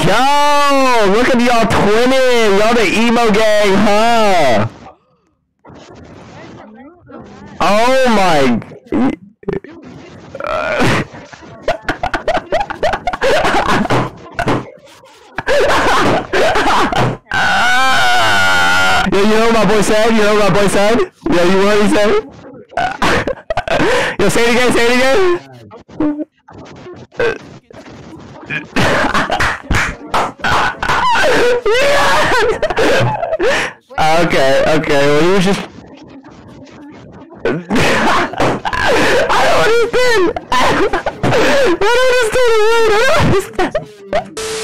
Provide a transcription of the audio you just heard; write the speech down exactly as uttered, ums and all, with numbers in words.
Yo, look at y'all twinning. Y'all the emo gang, huh? Oh my. Uh, Yo, you know what my boy said? You know what my boy said? Yo, you know what he said? Yo, say it again, say it again. Okay, okay, well you was just... I don't understand! I don't understand the word, I don't understand!